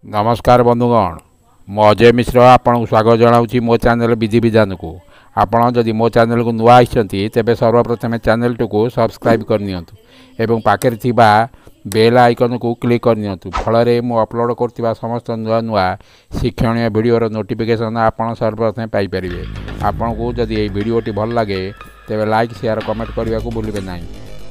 नमस्कार बंधुगण मु अजय मिश्र आपन स्वागत जनाऊँ मो चैनल विधि विधान को। आपण जदि मो चैनल को नुआ आइछंती तेबे सर्वप्रथमे चैनल को सब्सक्राइब करनियंतु एवं पाखे थिबा बेल आइकन को क्लिक करनियंतु फल मु अपलोड करथिबा समस्त नुआ नुआ शिक्षणीय वीडियोर नोटिफिकेशन आपण सर्वप्रथमे पाई परिबे। आपण को जदि ए वीडियोटी भल लागे तेबे लाइक शेयर कमेंट करने को भूलिबे नहीं।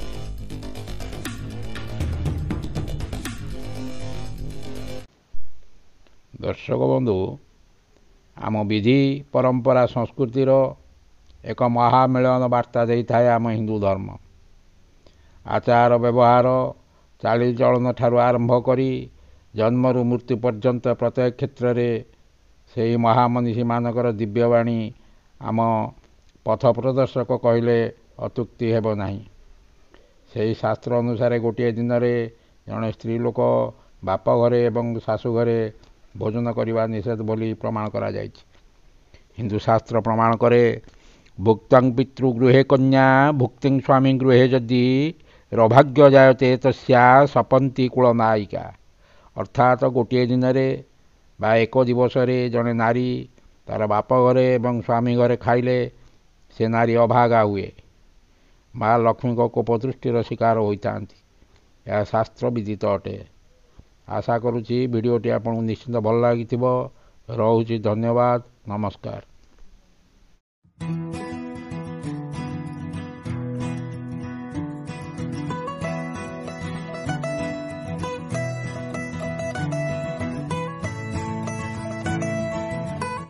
दर्शक बंधु आम विधि परंपरा संस्कृतिर एक महामिलन वार्ता दे थाए आम हिंदू धर्म। आचार व्यवहार चाली चलन ठारू आरंभ करी जन्मरु मृत्यु पर्यंत प्रत्येक क्षेत्र में से महामनीषी मानकर दिव्यवाणी आम पथ प्रदर्शक कहले अत्युक्ति हेब नहीं। से शास्त्र अनुसार गोटे दिन में जड़े स्त्री लोक बाप घरे एवं शाशु घरे भोजन करने निषेध बोली प्रमाण करा जायछि। हिंदू शास्त्र प्रमाण करे भुक्तं पितृगृहे कन्या भुक्तिं स्वामी गृहे जदि रभाग्य जायते तस्या सपंती कुलनायिका। अर्थात गोटे दिन में बा एक दिवस जड़े नारी तार बाप घरे एवं स्वामी घरे खाइले से नारी अभागा हुए माँ लक्ष्मी को कोपदृष्टिर शिकार होता। यह शास्त्र विदित अटे। आशा करुँची वीडियोटी आपको निश्चिंत भल लगी। रोचे धन्यवाद। नमस्कार।